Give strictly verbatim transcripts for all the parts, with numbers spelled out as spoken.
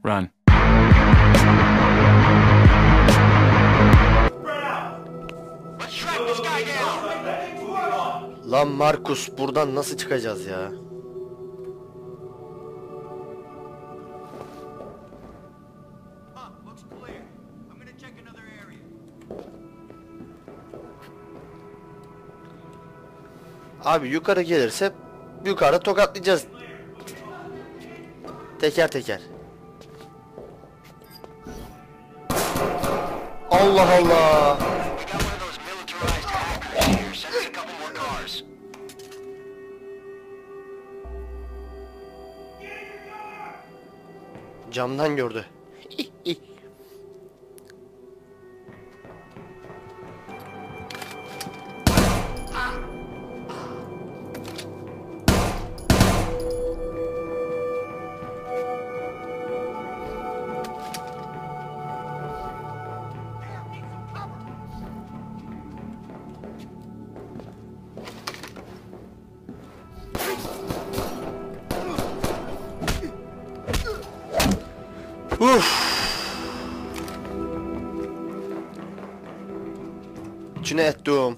Run. Lan Markus, buradan nasıl çıkacağız ya? Abi yukarı gelirse yukarı tokatlayacağız. Teker teker. Allah Allah. Camdan gördü. Uf. İçine ettim.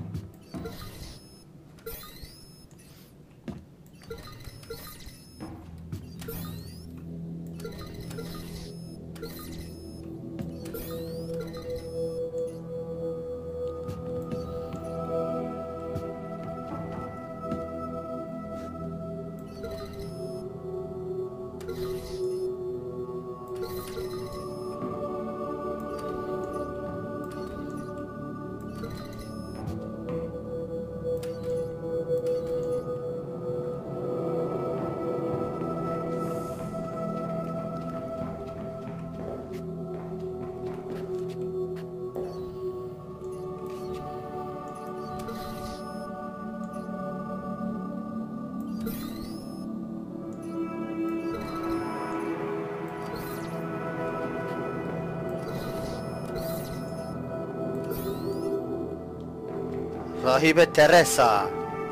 Rahibe Teresa.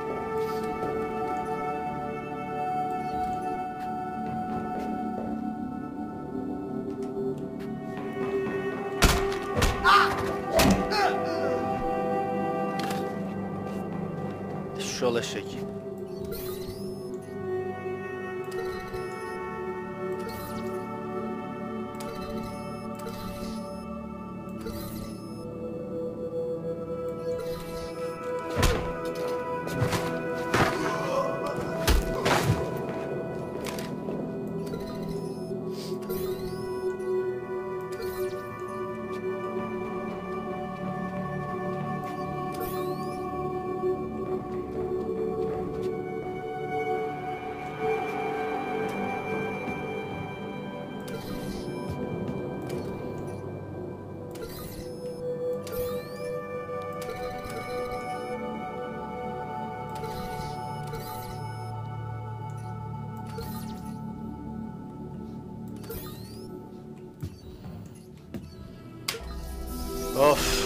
Şöyle eşek. Of.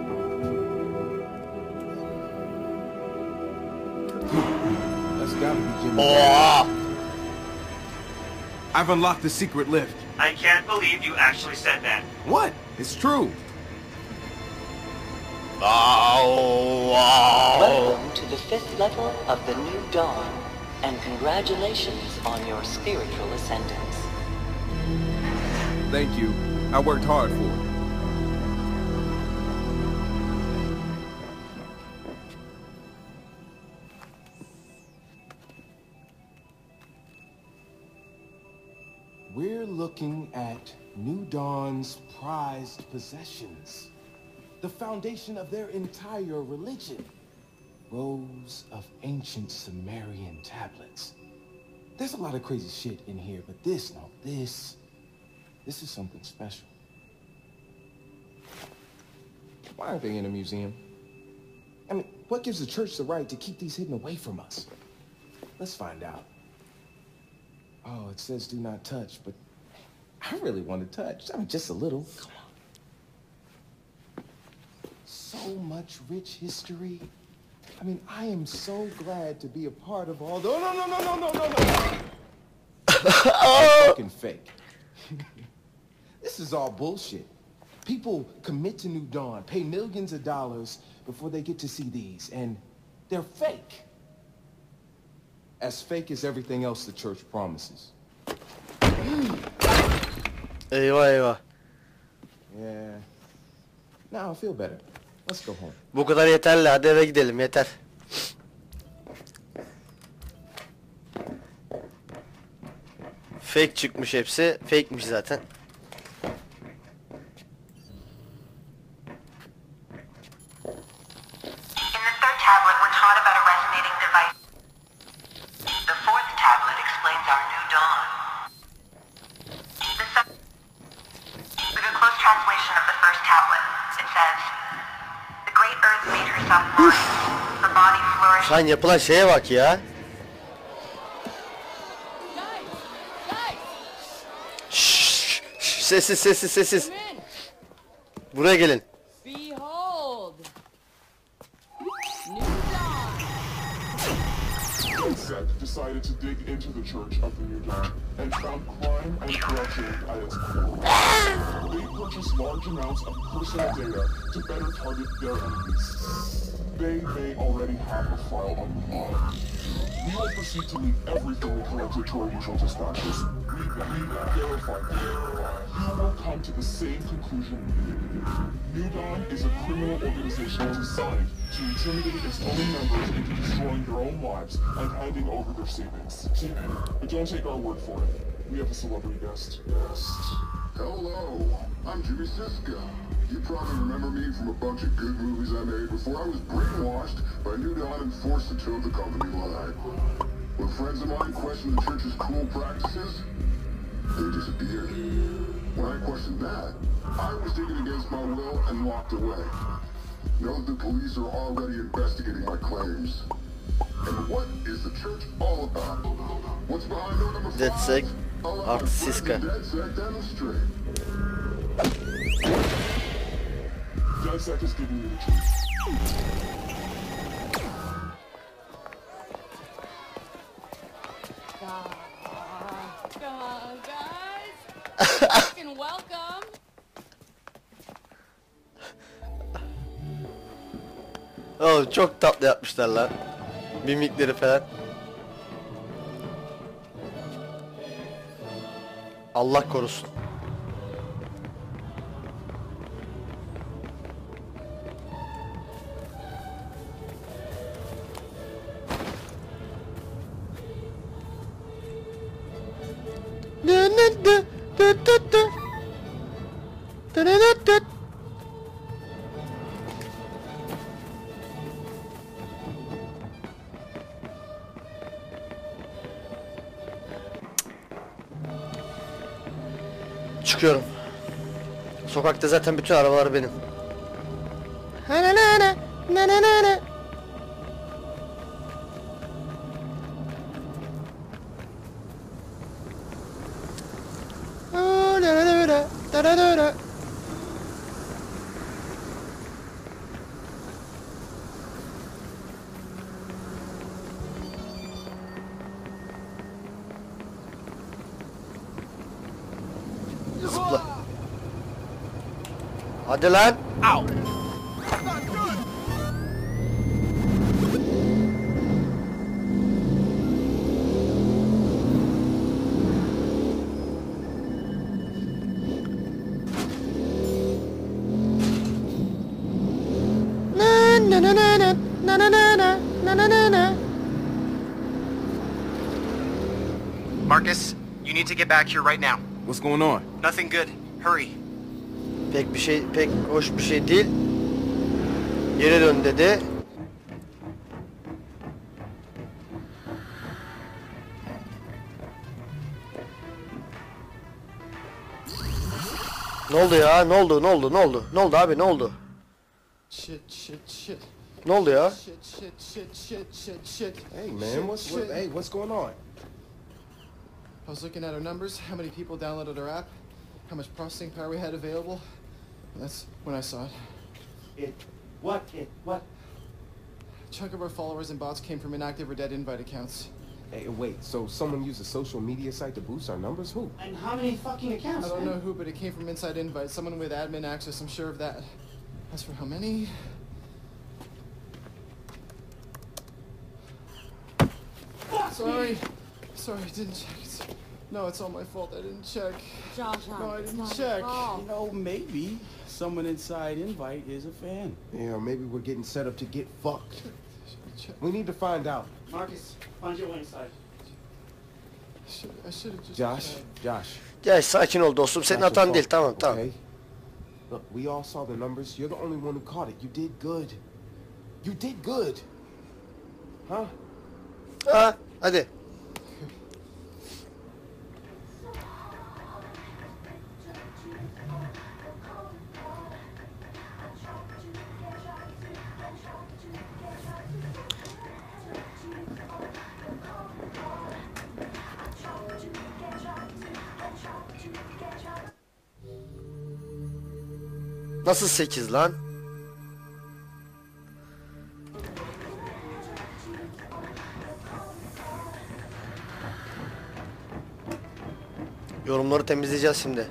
That's gotta be Jimmy. Oh. I've unlocked the secret lift. I can't believe you actually said that. What? It's true. Oh, wow. Welcome to the fifth level of the New Dawn, and congratulations on your spiritual ascendance. Thank you. I worked hard for it. We're looking at New Dawn's prized possessions. The foundation of their entire religion. Rows of ancient Sumerian tablets. There's a lot of crazy shit in here, but this, no, this, this is something special. Why aren't they in a museum? I mean, what gives the church the right to keep these hidden away from us? Let's find out. Oh, it says do not touch, but I really want to touch. I mean, just a little. Come on. So much rich history. I mean, I am so glad to be a part of all the... Oh, no, no, no, no, no, no, no! Fucking fake. This is all bullshit. People commit to New Dawn, pay millions of dollars before they get to see these, and they're fake. As fake as everything else the church promises. Eyvah eyvah. Yeah. Now I feel better. Let's go home. Bu kadar yeterli, hadi eve gidelim, yeter. Fake çıkmış hepsi. Fake'miş zaten. Lan yapılan şeye bak ya. Şşş, şş, sessiz sessiz sessiz. Buraya gelin. Behold. Insect decided to dig into the Church of the New Dawn and found crime and corruption at its core. They purchased large amounts of personal data to better target their enemies. They may already have a file on the law. We will proceed to leave everything we collected to our usual dispatches. We, we verify. You will come to the same conclusion we did. New Dawn is a criminal organization designed to intimidate its own members into destroying their own lives and handing over their savings. But don't take our word for it. We have a celebrity guest. Guest. Hello, I'm Jimmy Siska. You probably remember me from a bunch of good movies I made before I was brainwashed by New Dawn and forced to toe the company line. When friends of mine questioned the church's cool practices, they disappeared. When I questioned that, I was taken against my will and locked away. Know the police are already investigating my claims. And what is the church all about? What's behind door number five? DedSec artı Siska. DedSec demonstrate. DedSec is giving you the truth. Come on, guys. Fucking welcome. Oh, çok tatlı yapmışlar lan. Mimikleri falan. Allah korusun. Çıkıyorum. Sokakta zaten bütün arabalar benim. Zıpla. Hadi lan. Au. Na na na na na na na na na na na. Marcus, you need to get back here right now. What's going on? Nothing good. Hurry. Pek bir şey, pek hoş bir şey değil. Geri dön dedi. Ne oldu ya? Ne oldu? Ne oldu? Ne oldu? Ne oldu abi? Ne oldu? Shit, shit, shit. Ne oldu ya? Shit, shit, shit, shit, shit, shit. Hey man, what's what, hey, what's going on? I was looking at our numbers, how many people downloaded our app, how much processing power we had available. And that's when I saw it. It, what, it, what? A chunk of our followers and bots came from inactive or dead invite accounts. Hey, wait, so someone used a social media site to boost our numbers? Who? And how many fucking accounts, I don't man? know who, but it came from Inside Invite. Someone with admin access, I'm sure of that. As for how many... Sorry. Sorry, I didn't check. It's... No, it's all my fault. I didn't check. Josh, No, I it's didn't not check. your fault. You know, maybe someone inside Invite is a fan. Yeah, maybe we're getting set up to get fucked. Check. We need to find out. Marcus, find your way inside. I should, I should have just... Josh, Josh. Ya sakin ol dostum. Senin Josh, hatan your değil. fault, Tamam tamam. okay? Look, we all saw the numbers. You're the only one who caught it. You did good. You did good. Huh? Ha, hadi. Nasıl sekiz lan? Yorumları temizleyeceğiz şimdi.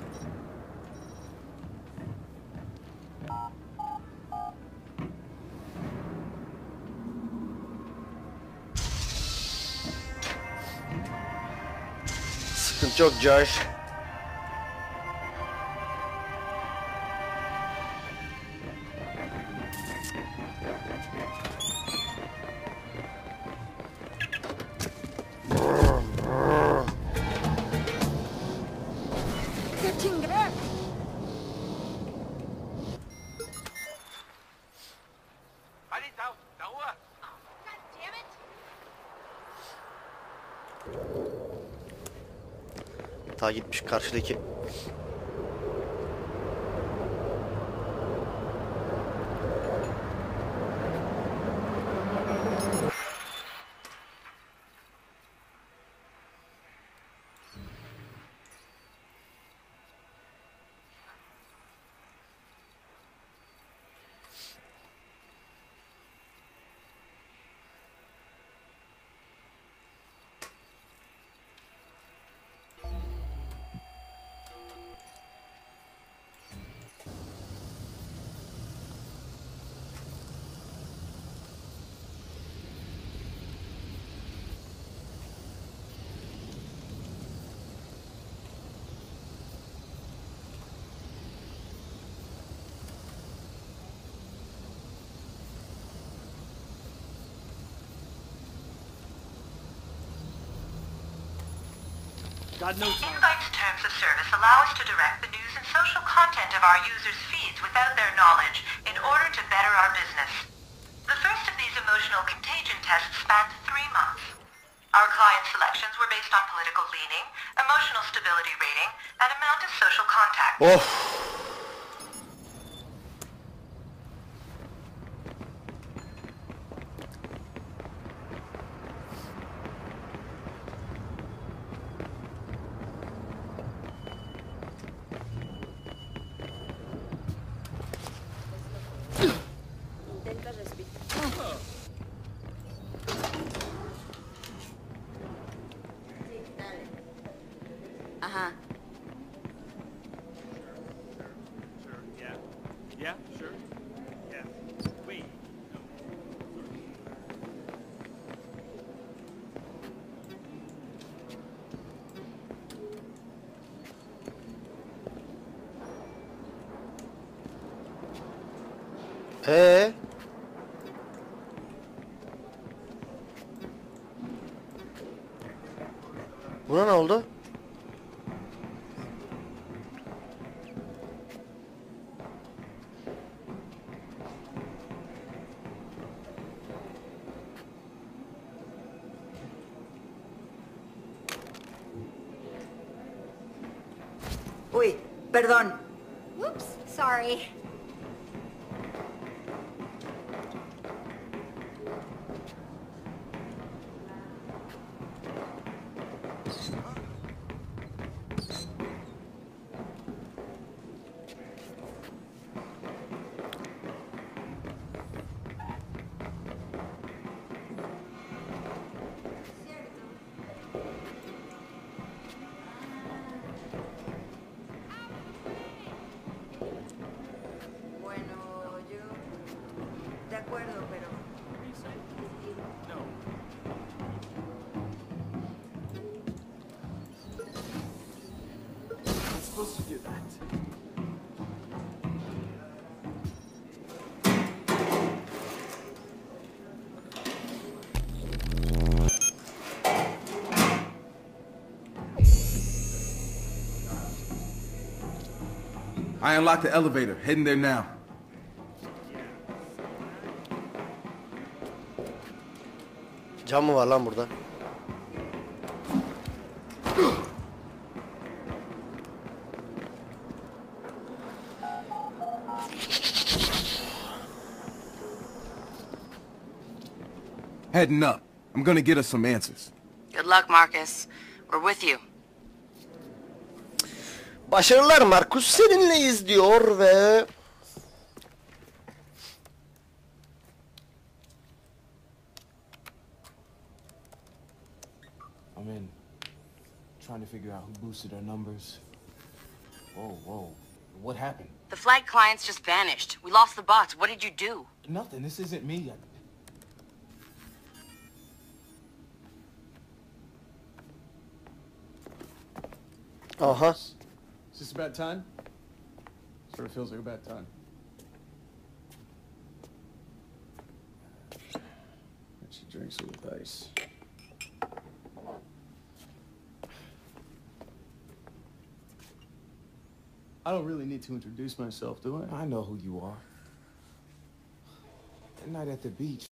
Sıkıntı yok Josh. Ta gitmiş karşıdaki. Got no time. Invite's terms of service allow us to direct the news and social content of our users' feeds without their knowledge in order to better our business. The first of these emotional contagion tests spanned three months. Our client selections were based on political leaning, emotional stability rating, and amount of social contact. Of. Ajá. Sure, yeah. Yeah, sure. Yeah. Wait. Ee? Buna ne oldu? Uy, perdón. Whoops, sorry. supposed to do that. I unlocked the elevator. Heading there now. Cam mı var lan burada? Heading up. I'm gonna get us some answers. Good luck, Marcus. We're with you. Başarılar Markus, seninleyiz diyor ve I'm in. Trying to figure out who boosted our numbers. Whoa, whoa. What happened? The flag clients just vanished. We lost the bots. What did you do? Nothing. This isn't me. I... Aha. Is this about time? Sort of feels like about time. She drinks it with ice. I don't really need to introduce myself, do I? I know who you are. That night at the beach.